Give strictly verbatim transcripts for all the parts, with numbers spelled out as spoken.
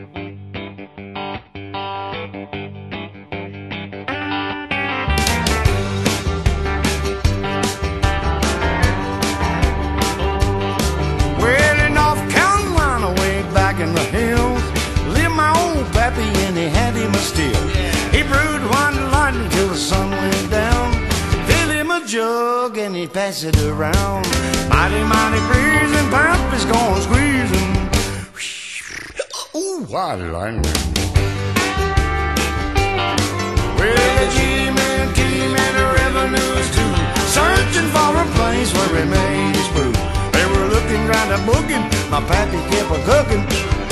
Well, in North Carolina, way back in the hills, lived my old pappy and he had him a still. He brewed wine and lightning till the sun went down. Fill him a jug and he'd pass it around. Mighty, mighty breezing, pappy's gone squeezing. Ooh, wine and lightning. Well, the G-men came and the revenues too, searching for a place where he made his brew. They were looking round a booking, my pappy kept a cooking.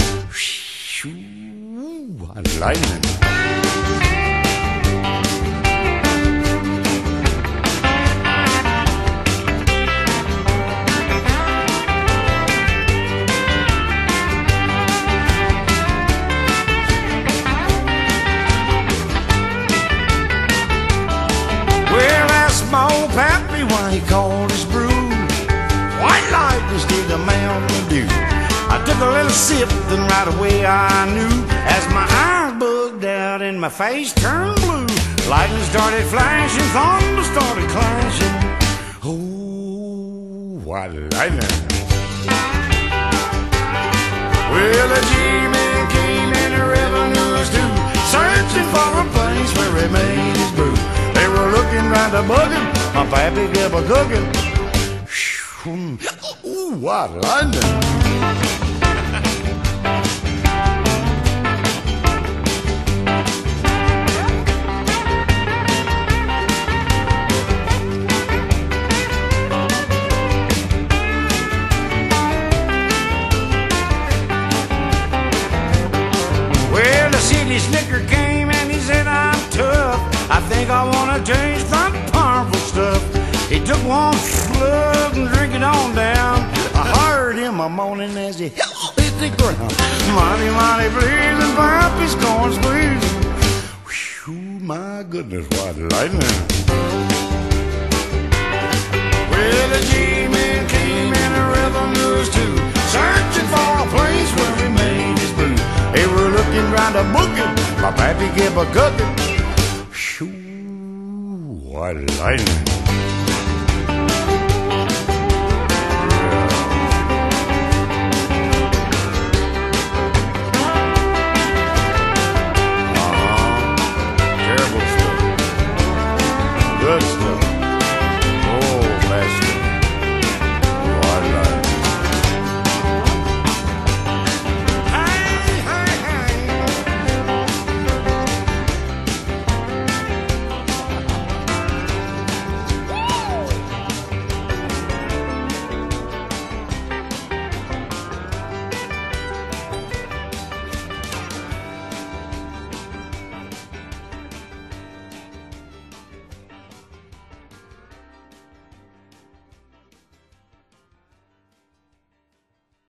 Ooh, wine and lightning. My old pappy, why he called his brew white lightnings did the Mountain Dew. I took a little sip, then right away I knew, as my eyes bugged out and my face turned blue. Lightning started flashing, thunder started clashing. Oh, white lightning. Well, the G-men came and the revenues too, searching for a place where he made his brew. They were looking round a buggin', my pappy kept a cookin'. Ooh, what London! Well, the city slicker came and he said, I'm tough, I think I wanna change that powerful stuff. He took one slug and drank it on down. I heard him a moaning as he hit the ground. Mighty, mighty blazing, pappy's corn squeezing. Whew, my goodness, what lightning. Well, the G-men came and the revenues too, searching for a place where he made his brew. They were looking round a booking, my pappy kept a cooking. What lightning.